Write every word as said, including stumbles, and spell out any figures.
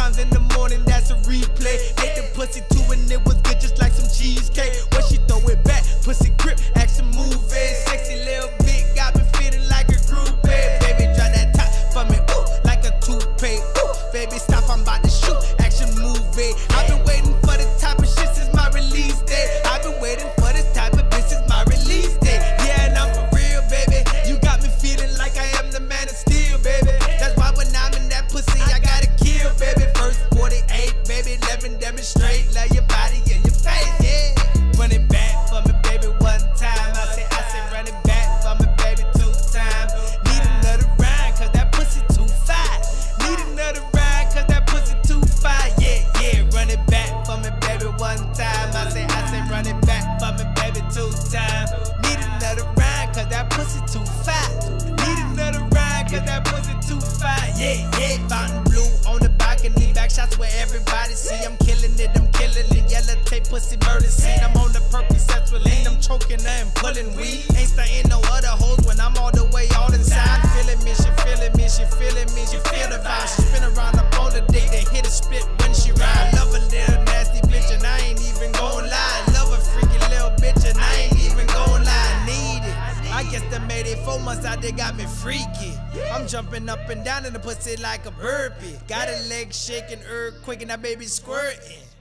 times in the morning, that's a replay. Ate the pussy too and it was good just like some cheesecake. When she throw it back, pussy grip, action moving. Sexy little bit, got me feeling like a groupie. Baby, drop that top for me, ooh, like a toupee. Ooh, baby, stop, I'm about to shoot, action movie. I've been waiting for this type of shit since my release day. I've been waiting for this type of bitch since my release day. Yeah, and I'm for real, baby. You got me feeling like I am the man of steel, baby. That's why when I'm in that pussy, I gotta kill, baby. First forty-eight, baby, let me demonstrate. Love your body and your face, yeah. Run it back for me, baby, one time. I say, I say, run it back for me, baby, two times. Need another round, cause that pussy too fine. Need another round, cause that pussy too fine. Yeah, yeah, run it back for me, baby, one time. I say, I say, run it back for me, baby, two times. Need another round, cause that pussy too fine. Need another round, cause that pussy too fine. Yeah, yeah, fountain blue on the balcony. Back shots where everybody see. I'm killing it, I'm killing it. Yellow tape, pussy murder scene. I'm on the Percocets with lean. I'm choking her and pulling weed. Ain't stunting no other hoes when I'm all the way all inside. Feeling me, she feeling me, she feeling me. She feel the vibe. She spin around up on the dick, then hit a spit when she ride. Love a little nasty bitch and I ain't even gon' lie. Love a freaky little bitch and I ain't even gon' lie. Need it. I guess that made it four months out there got me freaky. I'm jumping up and down in the pussy like a burpee. Got a leg shaking, earthquake, and that baby squirting.